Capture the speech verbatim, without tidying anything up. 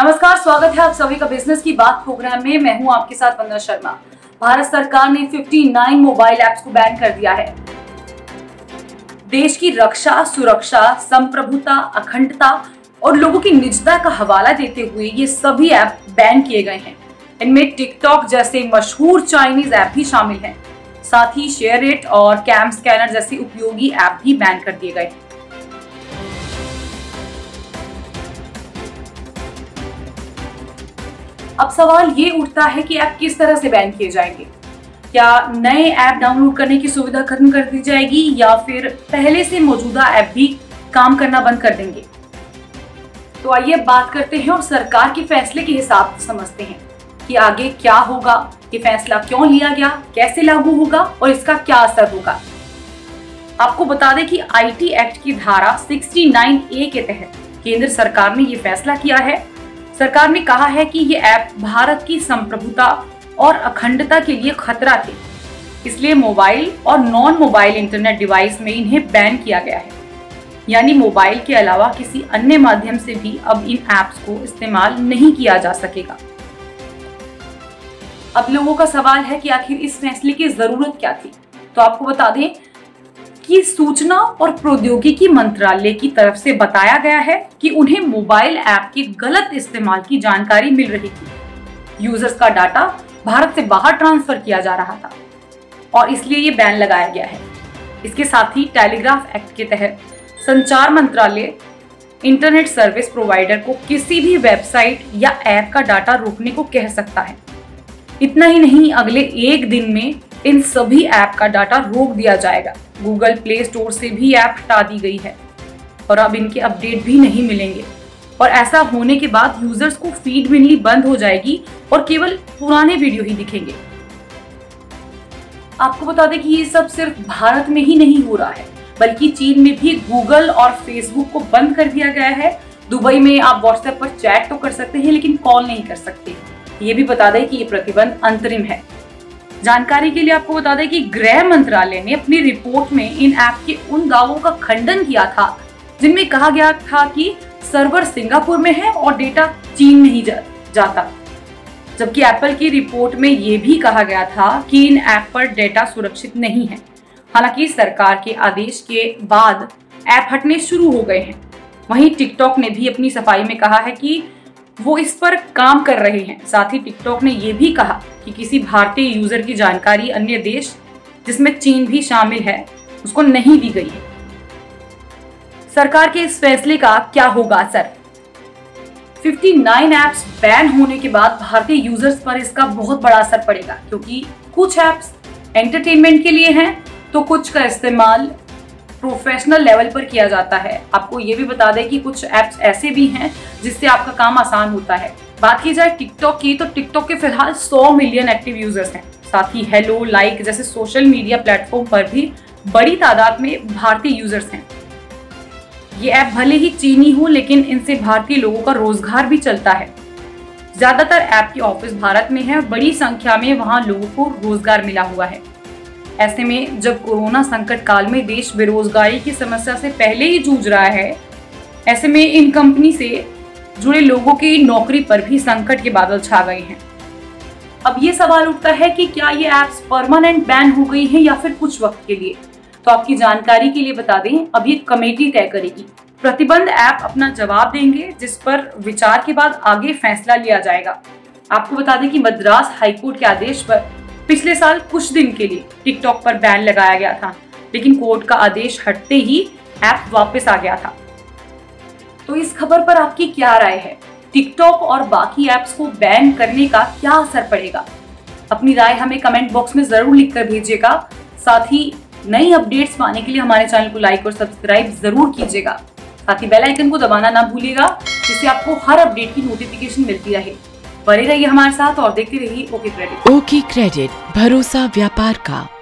नमस्कार, स्वागत है आप सभी का बिजनेस की बात प्रोग्राम में। मैं हूं आपके साथ वंदना शर्मा। भारत सरकार ने उनसठ मोबाइल ऐप्स को बैन कर दिया है। देश की रक्षा, सुरक्षा, संप्रभुता, अखंडता और लोगों की निजता का हवाला देते हुए ये सभी ऐप बैन किए गए हैं। इनमें टिकटॉक जैसे मशहूर चाइनीज ऐप भी शामिल हैं। साथ ही शेयरइट और कैम स्कैनर जैसे उपयोगी ऐप भी बैन कर दिए गए हैं। अब सवाल ये उठता है कि ऐप किस तरह से बैन किए जाएंगे। क्या नए ऐप डाउनलोड करने की सुविधा खत्म कर दी जाएगी या फिर पहले से मौजूदा ऐप भी काम करना बंद कर देंगे? तो आइए बात करते हैं और सरकार के फैसले के हिसाब से समझते हैं कि आगे क्या होगा, ये फैसला क्यों लिया गया, कैसे लागू होगा और इसका क्या असर होगा। आपको बता दें कि आईटी एक्ट की धारा उनहत्तर ए के तहत केंद्र सरकार ने ये फैसला किया है। सरकार ने कहा है कि ये ऐप भारत की संप्रभुता और अखंडता के लिए खतरा थे, इसलिए मोबाइल और नॉन मोबाइल इंटरनेट डिवाइस में इन्हें बैन किया गया है। यानी मोबाइल के अलावा किसी अन्य माध्यम से भी अब इन ऐप्स को इस्तेमाल नहीं किया जा सकेगा। अब लोगों का सवाल है कि आखिर इस फैसले की जरूरत क्या थी। तो आपको बता दें कि सूचना और प्रौद्योगिकी मंत्रालय की तरफ से बताया गया है कि उन्हें मोबाइल ऐप के गलत इस्तेमाल की जानकारी मिल रही थी। यूजर्स का डाटा भारत से बाहर ट्रांसफर किया जा रहा था और इसलिए ये बैन लगाया गया है। इसके साथ ही टेलीग्राफ एक्ट के तहत संचार मंत्रालय इंटरनेट सर्विस प्रोवाइडर को किसी भी वेबसाइट या ऐप का डाटा रोकने को कह सकता है। इतना ही नहीं, अगले एक दिन में इन सभी ऐप का डाटा रोक दिया जाएगा। गूगल प्ले स्टोर से भी ऐप हटा दी गई है और अब इनके अपडेट भी नहीं मिलेंगे। और ऐसा होने के बाद यूजर्स को फीड मिलनी बंद हो जाएगी और केवल पुराने वीडियो ही दिखेंगे। आपको बता दें कि ये सब सिर्फ भारत में ही नहीं हो रहा है, बल्कि चीन में भी गूगल और फेसबुक को बंद कर दिया गया है। दुबई में आप व्हाट्सएप पर चैट तो कर सकते हैं लेकिन कॉल नहीं कर सकते। ये भी बता दें कि ये प्रतिबंध अंतरिम है। जानकारी के लिए आपको बता दें कि गृह मंत्रालय ने अपनी रिपोर्ट में इन ऐप के उन दावों का खंडन किया था जिनमें कहा गया था कि सर्वर सिंगापुर में है और डेटा चीन नहीं जा, जाता। जबकि एप्पल की रिपोर्ट में ये भी कहा गया था कि इन ऐप पर डेटा सुरक्षित नहीं है। हालांकि सरकार के आदेश के बाद ऐप हटने शुरू हो गए हैं। वहीं टिकटॉक ने भी अपनी सफाई में कहा है कि वो इस पर काम कर रहे हैं। साथ ही टिकटॉक ने यह भी कहा कि किसी भारतीय यूजर की जानकारी अन्य देश, जिसमें चीन भी शामिल है, उसको नहीं दी गई है। सरकार के इस फैसले का क्या होगा असर? उनसठ ऐप्स बैन होने के बाद भारतीय यूजर्स पर इसका बहुत बड़ा असर पड़ेगा, क्योंकि कुछ ऐप्स एंटरटेनमेंट के लिए हैं तो कुछ का इस्तेमाल प्रोफेशनल लेवल पर किया जाता है। आपको ये भी बता दें कि कुछ ऐप्स ऐसे भी हैं जिससे आपका काम आसान होता है। बात की जाए टिकटॉक की, तो टिकटॉक के फिलहाल सौ मिलियन एक्टिव यूजर्स हैं। साथ ही हेलो, लाइक जैसे सोशल मीडिया प्लेटफॉर्म पर भी बड़ी तादाद में भारतीय यूजर्स हैं। ये ऐप भले ही चीनी हो, लेकिन इनसे भारतीय लोगों का रोजगार भी चलता है। ज्यादातर ऐप के ऑफिस भारत में है, बड़ी संख्या में वहां लोगों को रोजगार मिला हुआ है। ऐसे में जब कोरोना संकट काल में देश बेरोजगारी की समस्या से पहले ही जूझ रहा है, ऐसे में इन कंपनी से जुड़े लोगों की नौकरी पर भी संकट के बादल छा गए हैं। अब ये सवाल उठता है कि क्या ये ऐप्स परमानेंट बैन हो गई हैं या फिर कुछ वक्त के लिए? तो आपकी जानकारी के लिए बता दें, अब ये कमेटी तय करेगी। प्रतिबंध ऐप अपना जवाब देंगे, जिस पर विचार के बाद आगे फैसला लिया जाएगा। आपको बता दें कि मद्रास हाईकोर्ट के आदेश पर पिछले साल कुछ दिन के लिए टिकटॉक पर बैन लगाया गया था, लेकिन कोर्ट का आदेश हटते ही ऐप वापस आ गया था। तो इस खबर पर आपकी क्या राय है? टिकटॉक और बाकी ऐप्स को बैन करने का क्या असर पड़ेगा? अपनी राय हमें कमेंट बॉक्स में जरूर लिखकर भेजिएगा। साथ ही नई अपडेट्स पाने के लिए हमारे चैनल को लाइक और सब्सक्राइब जरूर कीजिएगा। साथ ही बेल आइकन को दबाना ना भूलिएगा, जिससे आपको हर अपडेट की नोटिफिकेशन मिलती रहे। बने रहिए हमारे साथ और देखते रहिए ओके क्रेडिट। ओके क्रेडिट, भरोसा व्यापार का।